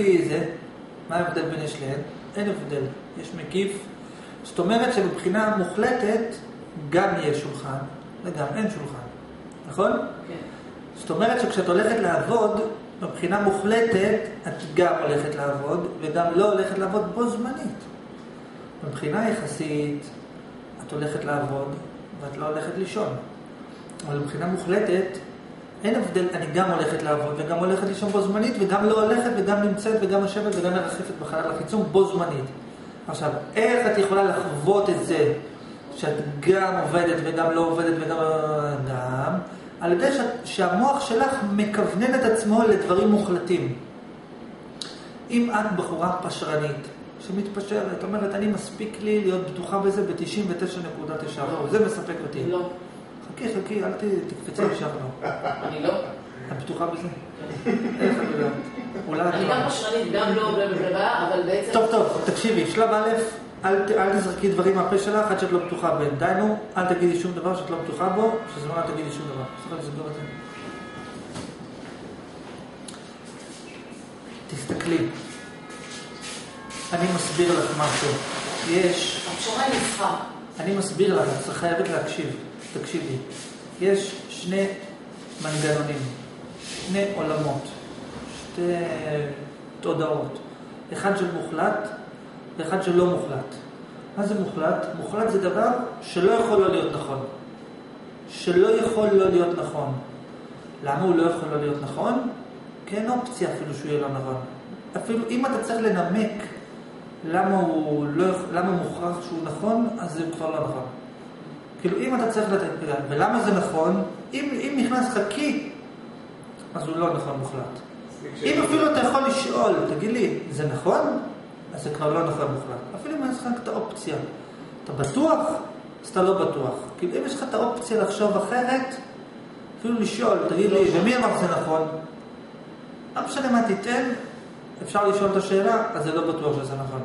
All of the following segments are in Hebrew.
זה, מה ההבדל בין שניהם? אין הבדל, יש מקיף. זאת אומרת שבבחינה מוחלטת גם יש שולחן וגם אין שולחן, נכון? כן. זאת אומרת שכשאת הולכת לעבוד, בבחינה מוחלטת את גם הולכת לעבוד וגם לא הולכת לעבוד בו זמנית. בבחינה יחסית את הולכת לעבוד ואת לא הולכת לישון. אבל בבחינה מוחלטת אין הבדל, אני גם הולכת לעבוד וגם הולכת לישון בו זמנית וגם לא הולכת וגם נמצאת וגם יושבת וגם מרחפת בחלל החיצון בו זמנית. עכשיו, איך את יכולה לחוות את זה שאת גם עובדת וגם לא עובדת וגם על ידי שהמוח שלך מכוונן את עצמו לדברים מוחלטים. אם את בחורה פשרנית שמתפשרת, אומרת אני מספיק לי להיות בטוחה בזה ב-99.9%, זה מספק אותי. לא. חכי, אל תקפצי ישר לא. אני לא. את בטוחה בזה? איך את יודעת? אני גם פשרנית, גם לא בלבלבה, אבל בעצם... טוב, תקשיבי, שלב א', אל תזרקי דברים מהפה שלך עד שאת לא בטוחה בהם. דיינו, אל תגידי שום דבר שאת לא בטוחה בו, שזמן אל תגידי שום דבר. סליחה, לסגור את זה. תסתכלי. אני מסביר לך משהו. יש... הפשרה היא נצחה. אני מסביר לך, את חייבת להקשיב. תקשיבי. יש שני מנגנונים, שני עולמות, שתי תודעות. אחד של מוחלט ואחד של לא מוחלט. מה זה מוחלט? מוחלט זה דבר שלא יכול לא להיות נכון. שלא יכול לא להיות נכון. למה הוא לא יכול לא להיות נכון? כי אין אופציה אפילו שהוא יהיה לא נכון. אפילו אם אתה צריך לנמק למה הוא מוכרח שהוא נכון, אז זה כבר לא נכון. כאילו אם אתה צריך לתת פגע, ולמה זה נכון? אם נכנס חכי, אז הוא לא נכון מוחלט. אם אפילו אתה יכול לשאול, תגיד לי, זה נכון? אז זה כבר לא נכון מוחלט. אפילו אם יש לך את האופציה. אתה בטוח? אז אתה לא בטוח. כאילו אם יש לך את האופציה לחשוב אחרת, אפילו לשאול, תגיד לי, ומי אמר זה נכון? לא משנה מה תיתן, אפשר לשאול את השאלה, אז זה לא בטוח שזה נכון.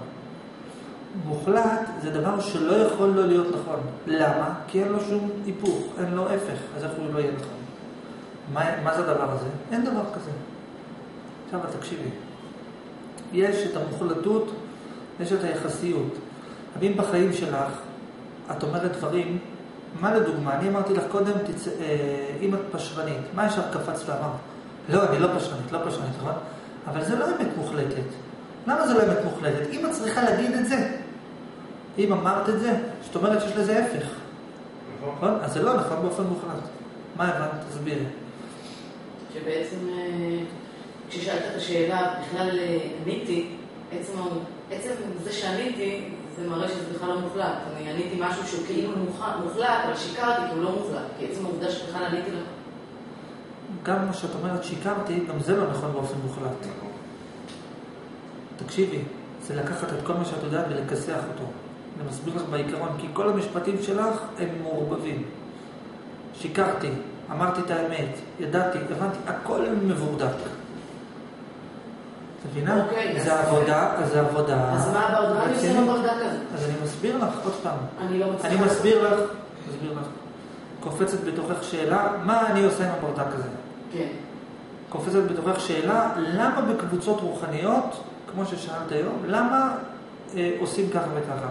מוחלט זה דבר שלא יכול לא להיות נכון. למה? כי אין לו שום היפוך, אין לו הפך, אז איך הוא לא יהיה נכון? מה זה הדבר הזה? אין דבר כזה. עכשיו תקשיבי. יש את המוחלטות, יש את היחסיות. אבל אם בחיים שלך את אומרת דברים, מה לדוגמה? אני אמרתי לך קודם, אם את פשרנית, מה ישר קפץ ואמר? לא, אני לא פשרנית, נכון? אבל זה לא אמת מוחלטת. למה זה לא אמת מוחלטת? אם את צריכה להגיד את זה, אם אמרת את זה, זאת אומרת שיש לזה הפך. נכון? אז זה לא נכון באופן מוחלט. מה הבנת? תסבירי. שבעצם, כששאלת את השאלה, בכלל עניתי, עצם זה שעניתי, זה מראה שזה בכלל לא מוחלט. אני עניתי משהו שהוא כאילו מוחלט, אבל שיקרתי כי הוא לא מוחלט. כי עצם העובדה שבכלל עניתי לך. גם מה שאת אומרת שיקרתי, גם זה לא נכון באופן מוחלט. תקשיבי, זה לקחת את כל מה שאת יודעת ולכסח אותו. אני מסביר לך בעיקרון, כי כל המשפטים שלך הם מעורבבים. שיקרתי, אמרתי את האמת, ידעתי, הבנתי, הכל מבורדק. תבינה? זה עבודה, אז זה עבודה. אז מה הברדק? אני עושה בברדק הזה. אז אני מסביר לך עוד פעם. אני לא מצליחה. אני מסביר לך. קופצת בתוכך שאלה, מה אני עושה עם הברדק הזה? כן. קופצת בתוכך שאלה, למה בקבוצות רוחניות, כמו ששאלת היום, למה עושים ככה וככה?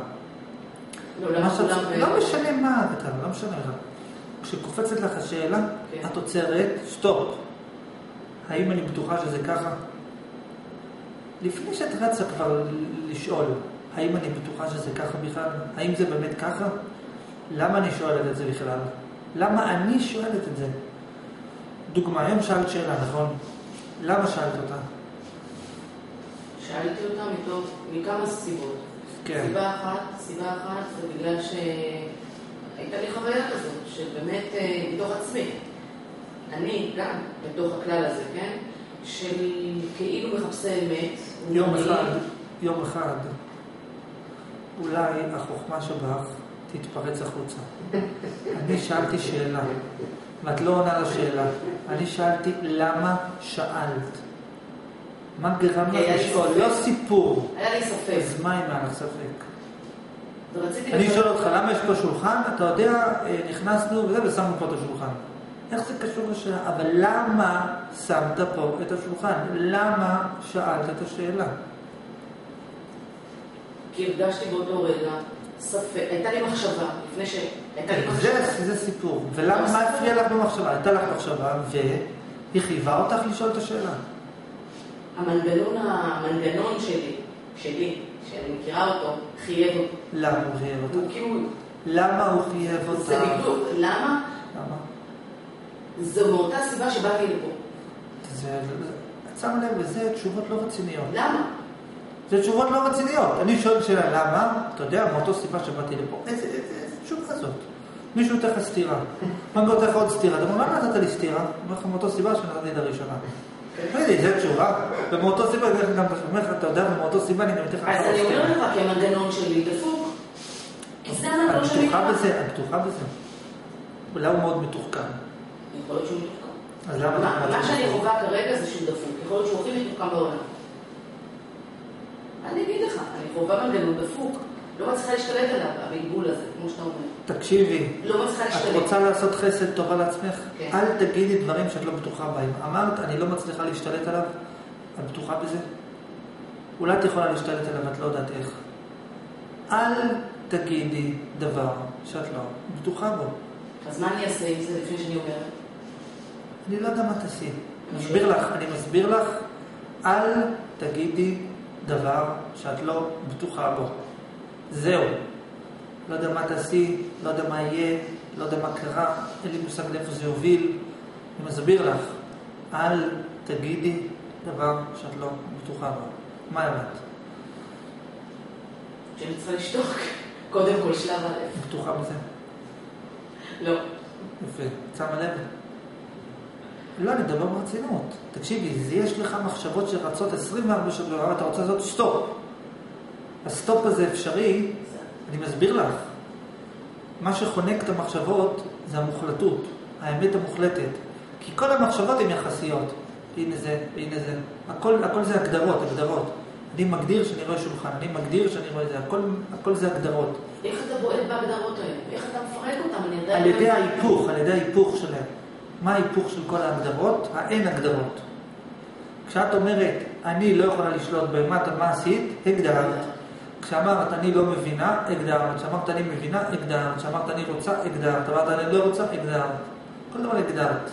לא משנה מה, לא משנה לך. כשקופצת לך השאלה, את עוצרת, סטופ. האם אני בטוחה שזה ככה? לפני שאת רצה כבר לשאול, האם אני בטוחה שזה ככה בכלל? האם זה באמת ככה? למה אני שואלת את זה בכלל? למה אני שואלת את זה? דוגמה, היום שאלת שאלה, נכון? למה שאלת אותה? שאלתי אותה מכמה סיבות. כן. סיבה אחת זה בגלל שהייתה לי חוויה כזאת, שבאמת בתוך עצמי, אני גם בתוך הכלל הזה, כן? של כאילו מחפשי אמת. יום אחד, אולי החוכמה שבך תתפרץ החוצה. אני שאלתי שאלה, ואת לא עונה לשאלה. אני שאלתי למה שאלת? מה גרם לך לשאול? לא סיפור. היה לי ספק. אז מה אם היה לך ספק? אני שואל אותך, למה יש פה שולחן? אתה יודע, נכנסנו וזה ושמנו פה את השולחן. איך זה קשור לשאלה? אבל למה שמת פה את השולחן? למה שאלת את השאלה? כי הרגשתי באותו רגע ספק, הייתה לי מחשבה, לפני שהייתה לי מחשבה. זה סיפור. ולמה, מה הפריע לך במחשבה? הייתה לך מחשבה והיא חייבה אותך לשאול את השאלה. המנגנון שלי, שאני מכירה אותו, חייב אותו. למה הוא חייב אותך? הוא כאילו... למה הוא חייב אותך? זה בדיוק, למה? למה? זו מאותה סיבה שבאתי לפה. את שמה לב, וזה תשובות לא רציניות. למה? זה תשובות לא רציניות. אני שואל שאלה, למה? אתה יודע, מאותו סיבה שבאתי לפה. איזה תשובה זאת? מישהו נותן לך סתירה. מה נותן לך עוד סתירה? אתה אומר, למה נתת לי סתירה? אני אומר לך, מאותו סיבה שנתתי את הראשונה. תגידי, זה תשובה. ומאותו סיבה, אני גם אומר לך, אתה יודע, ומאותו סיבה אני נותן לך סתירה. אז אני אומר לך, כי המנגנון שלי דפוק. כי זה המנגנון שלי. את בטוחה בזה. אולי הוא מאוד מתוחכם. יכול להיות שהוא מתוחכם. מה שאני חווה כרגע זה שהוא דפוק. יכול להיות שהוא הכי מתוחכם בעולם. אני אגיד לך, אני חווה מנגנון דפוק. לא מצליחה להשתלט עליו, הבלבול הזה, כמו שאתה אומר. תקשיבי, לא מצליחה להשתלט. את רוצה לעשות חסד טוב על עצמך? כן. אל תגידי דברים שאת לא בטוחה בהם. אמרת, אני לא מצליחה להשתלט עליו, את בטוחה בזה? אולי את יכולה להשתלט עליו, את לא יודעת איך. אל תגידי דבר שאת לא בטוחה בו. אז מה אני אעשה עם זה לפני שאני אומרת? אני לא יודע מה תעשי. אני מסביר לך, אל תגידי דבר שאת לא בטוחה בו. זהו. לא יודע מה תעשי, לא יודע מה יהיה, לא יודע מה קרה, אין לי מושג לאיפה זה יוביל. אני מסביר לך, אל תגידי דבר שאת לא בטוחה בו. מה אמרת? שאני צריכה לשתוק. קודם כל שלב א'. בטוחה בזה? לא. יפה. שמה לב? לא, אני מדבר ברצינות. תקשיבי, יש לך מחשבות שרצות 24 שעות, אתה רוצה לעשות סטופ. הסטופ הזה אפשרי, אני מסביר לך. מה שחונק את המחשבות זה המוחלטות, האמת המוחלטת. כי כל המחשבות הן יחסיות. הנה זה, הנה זה. הכל זה הגדרות. אני מגדיר שאני רואה שולחן, אני מגדיר שאני רואה זה. הכל זה הגדרות. איך אתה בועט בהגדרות האלה? איך אתה מפרק אותם? על ידי ההיפוך שלהם. מה ההיפוך של כל ההגדרות? האין הגדרות. כשאת אומרת, אני לא יכולה לשלוט מה עשית, הגדרת. כשאמרת, אני לא מבינה, הגדרת. כשאמרת, אני מבינה, הגדרת. כשאמרת, אני רוצה, הגדרת. כשאמרת, אני לא רוצה, הגדרת. כל דבר הגדרת.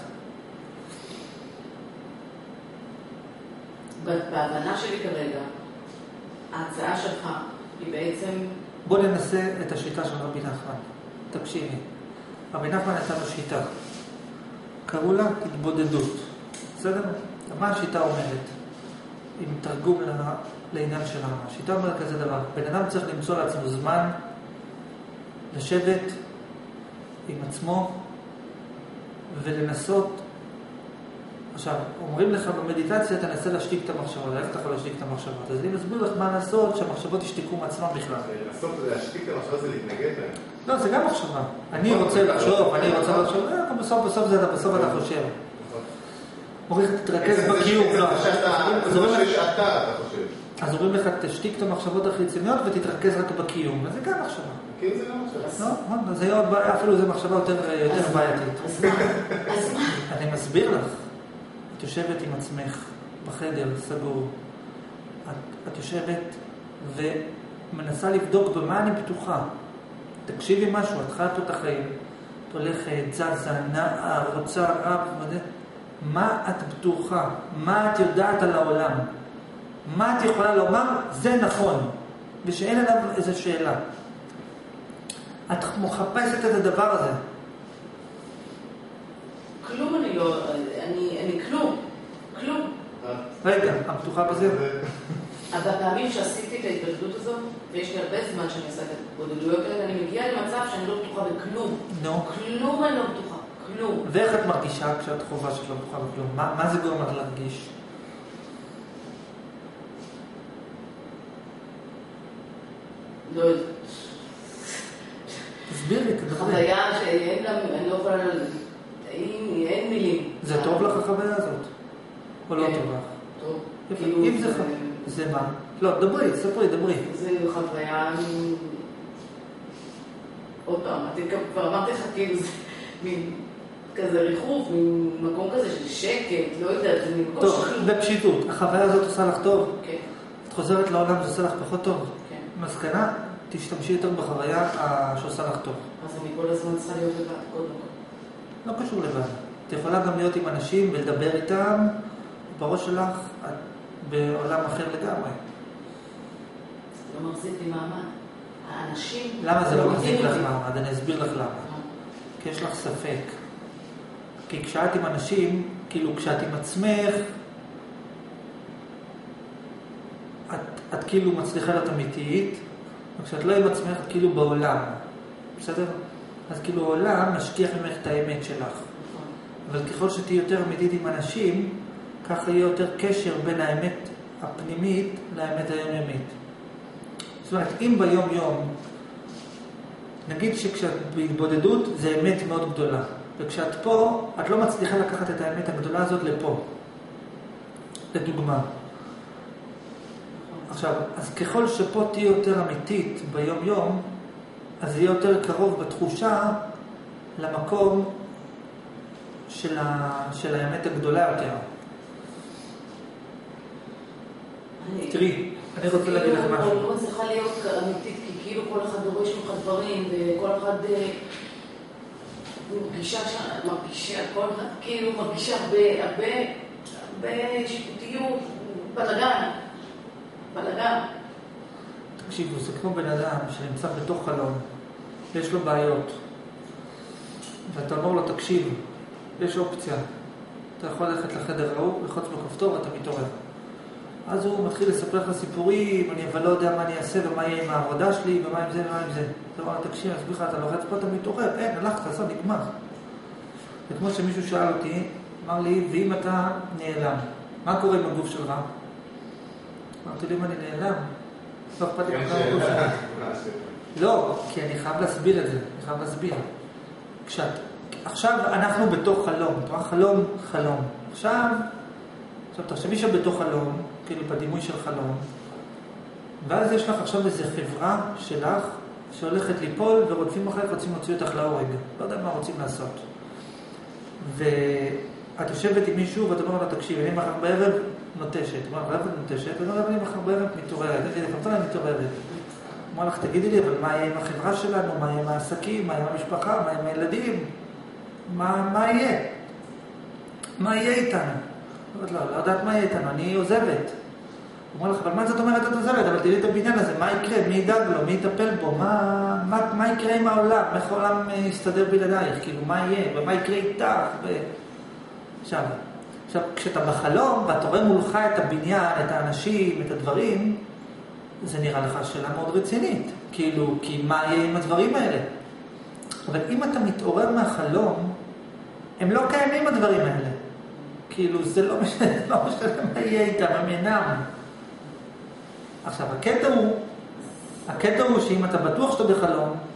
בהבנה שלי כרגע, ההצעה שלך היא בעצם... בוא ננסה את השיטה של רבי נחמן. תקשיבי. רבי נחמן הייתה לו שיטה. קראו לה התבודדות. בסדר? מה השיטה אומרת? עם תרגום לעניין שלנו. השיטה אומרת כזה דבר. בן אדם צריך למצוא לעצמו זמן לשבת עם עצמו ולנסות. עכשיו, אומרים לך במדיטציה, תנסה להשתיק את המחשבות. איך אתה יכול להשתיק את המחשבות? אז אני מסביר לך מה לעשות שהמחשבות ישתיקו מעצמם בכלל. לנסות להשתיק את המחשבות זה להתנגד להם. לא, זה גם מחשבה. אני רוצה לחשוב, בסוף אתה חושב. אומרים לך, תתרכז בקיום. אז אומרים לך, תשתיק את המחשבות החיצוניות ותתרכז רק בקיום. וזה גם מחשבה. קיום זה גם מחשבה. אפילו זו מחשבה יותר בעייתית. אז מה? אני מסביר לך. את יושבת עם עצמך בחדר סגור. את יושבת ומנסה לבדוק במה אני בטוחה. תקשיבי משהו, את חייבת את החיים. את הולכת, זזה, נעה, רוצה, רב, מה את בטוחה? מה את יודעת על העולם? מה את יכולה לומר? זה נכון. ושאין עליו איזו שאלה. את מחפשת את הדבר הזה. כלום אני לא... אני כלום. רגע, את בטוחה בזה? אז הפעמים שעשיתי את ההתבודדות הזאת, ויש לי הרבה זמן שאני עושה את ההתבודדויות האלה, אני מגיעה למצב שאני לא בטוחה בכלום. כלום אני לא בטוחה. כלום. ואיך את מרגישה כשאת חובה שאת לא בטוחה בכלום? מה זה גורם לך להרגיש? לא יודעת. תסביר לי, תדברי. חוויה שאין לה... אני לא יכולה... אין מילים. זה טוב לך החוויה הזאת? או לא טוב לך? טוב. אם זה חוויה... זה מה? לא, דברי. זה חוויה... עוד פעם, כבר אמרתי לך, כאילו זה מין כזה ריחוף, ממקום כזה של שקט, לא יודעת, זה ממקום טוב, בפשיטות, החוויה הזאת עושה לך טוב. כן. את חוזרת לעולם, זה עושה לך פחות טוב. כן. מסקנה, תשתמשי יותר בחוויה שעושה לך טוב. אז אני כל הזמן צריכה להיות לבד, קודם כל. לא קשור לבד. את יכולה גם להיות עם אנשים ולדבר איתם, בראש שלך, את בעולם אחר לגמרי. זה לא מחזיק לי מעמד. האנשים... למה זה לא מחזיק לך מעמד? אני אסביר לך למה. כי יש לך ספק. כי כשאת עם אנשים, כאילו כשאת עם עצמך, את כאילו מצליחה להיות אמיתית, וכשאת לא עם עצמך, את כאילו בעולם. בסדר? אז כאילו העולם משכיח ממך את האמת שלך. אבל ככל שתהיי יותר אמיתית עם אנשים, ככה יהיה יותר קשר בין האמת הפנימית לאמת היומיומית. זאת אומרת, אם ביום יום, נגיד שכשאת בהתבודדות זה אמת מאוד גדולה, וכשאת פה, את לא מצליחה לקחת את האמת הגדולה הזאת לפה. לדוגמה. עכשיו, אז ככל שפה תהיה יותר אמיתית ביום יום, אז יהיה יותר קרוב בתחושה למקום של האמת הגדולה יותר. תראי, אני רוצה להגיד לך משהו. אני לא צריכה להיות אמיתית, כי כאילו כל אחד דורש ממך דברים, וכל אחד מרגישה, כל אחד כאילו מרגישה הרבה שיפוטיות, בלגן. תקשיבו, זה כמו בן אדם שנמצא בתוך חלום, יש לו בעיות, ואתה אומר לו, תקשיב, יש אופציה, אתה יכול ללכת לחדר ההוא, לחוץ בכפתור ואתה מתעורר. אז הוא מתחיל לספר לך סיפורים, אבל לא יודע מה אני אעשה ומה יהיה עם העבודה שלי ומה עם זה ומה עם זה. אתה אומר, תקשיב, אז בכלל אתה לוחץ פה, אתה מתעורר, אין, הלכת, עשה, נגמר. זה כמו שמישהו שאל אותי, אמר לי, ואם אתה נעלם, מה קורה עם הגוף שלך? אמרתי לי, אם אני נעלם, לא אכפת לי מה הגוף שלך. לא, כי אני חייב להסביר את זה, אני חייב להסביר. עכשיו אנחנו בתוך חלום, חלום. עכשיו תחשבי שבתוך חלום, כאילו בדימוי של חלום, ואז יש לך עכשיו איזו חברה שלך שהולכת ליפול ורודפים אחריך, רוצים להוציא אותך להורג. לא יודע מה רוצים לעשות. ואת יושבת עם מישהו ואתה אומר לו, תקשיב, אני מחר בערב נוטשת. אני מחר בערב מתעוררת. אני מתעוררת. אמר לך, תגידי לי, אבל מה יהיה עם החברה שלנו? מה יהיה עם העסקים? מה יהיה עם המשפחה? מה יהיה עם הילדים? מה יהיה? מה יהיה איתנו? לא יודעת מה יהיה איתנו, אני עוזבת. הוא אומר לך, אבל מה זאת אומרת את עוזבת? אבל תראי את הבניין הזה, מה יקרה? מי ידאג לו? מי יטפל בו? מה יקרה עם העולם? איך העולם יסתדר בלעדייך? כאילו, מה יהיה? ומה יקרה איתך? עכשיו, כשאתה בחלום, ואתה רואה מולך את הבניין, את האנשים, את הדברים, זה נראה לך שאלה מאוד רצינית. כאילו, כי מה יהיה עם הדברים האלה? אבל אם אתה מתעורר מהחלום, הם לא קיימים הדברים האלה. כאילו, זה לא משנה מה יהיה איתם, הם אינם. עכשיו, הקטע הוא שאם אתה בטוח שאתה בחלום,